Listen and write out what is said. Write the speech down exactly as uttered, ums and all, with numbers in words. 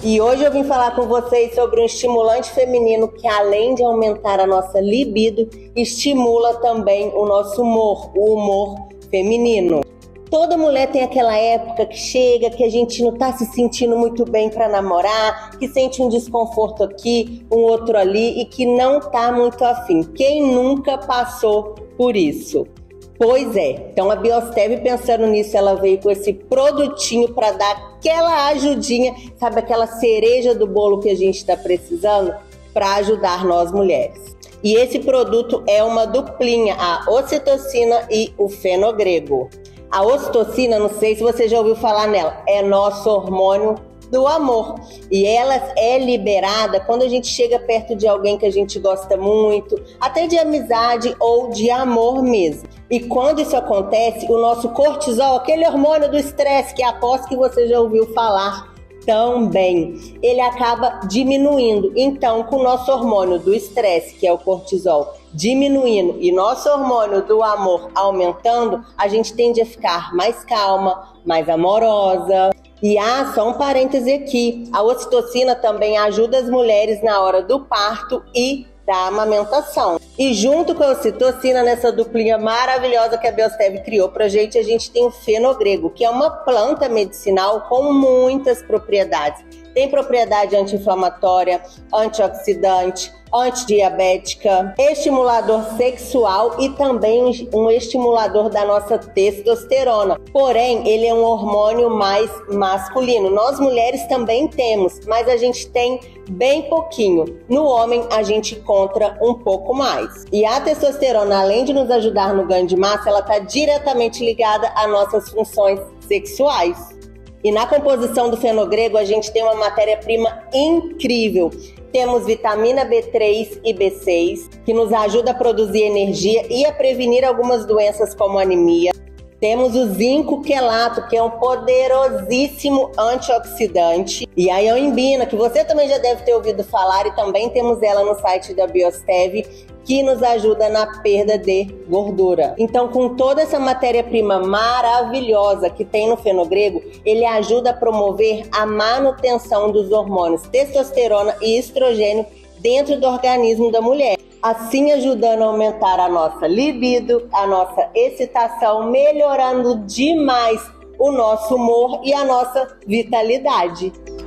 E hoje eu vim falar com vocês sobre um estimulante feminino que, além de aumentar a nossa libido, estimula também o nosso humor, o humor feminino. Toda mulher tem aquela época que chega, que a gente não tá se sentindo muito bem para namorar, que sente um desconforto aqui, um outro ali e que não tá muito afim. Quem nunca passou por isso? Pois é, então a Biostev, pensando nisso, ela veio com esse produtinho para dar aquela ajudinha, sabe, aquela cereja do bolo que a gente está precisando para ajudar nós mulheres. E esse produto é uma duplinha, a ocitocina e o fenogrego. A ocitocina, não sei se você já ouviu falar nela, é nosso hormônio do amor. E ela é liberada quando a gente chega perto de alguém que a gente gosta muito, até de amizade ou de amor mesmo. E quando isso acontece, o nosso cortisol, aquele hormônio do estresse que aposto que você já ouviu falar também, ele acaba diminuindo. Então, com o nosso hormônio do estresse, que é o cortisol, diminuindo e nosso hormônio do amor aumentando, a gente tende a ficar mais calma, mais amorosa. E ah, só um parêntese aqui, a ocitocina também ajuda as mulheres na hora do parto e da amamentação. E junto com a ocitocina, nessa duplinha maravilhosa que a Biostev criou pra gente, a gente tem o fenogrego, que é uma planta medicinal com muitas propriedades. Tem propriedade anti-inflamatória, antioxidante, antidiabética, estimulador sexual e também um estimulador da nossa testosterona. Porém, ele é um hormônio mais masculino. Nós mulheres também temos, mas a gente tem bem pouquinho. No homem, a gente encontra um pouco mais. E a testosterona, além de nos ajudar no ganho de massa, ela está diretamente ligada às nossas funções sexuais. E na composição do fenogrego, a gente tem uma matéria-prima incrível. Temos vitamina B três e B seis, que nos ajuda a produzir energia e a prevenir algumas doenças como anemia. Temos o zinco quelato, que é um poderosíssimo antioxidante. E a ioimbina, que você também já deve ter ouvido falar, e também temos ela no site da Biostev, que nos ajuda na perda de gordura. Então, com toda essa matéria-prima maravilhosa que tem no fenogrego, ele ajuda a promover a manutenção dos hormônios testosterona e estrogênio dentro do organismo da mulher, assim ajudando a aumentar a nossa libido, a nossa excitação, melhorando demais o nosso humor e a nossa vitalidade.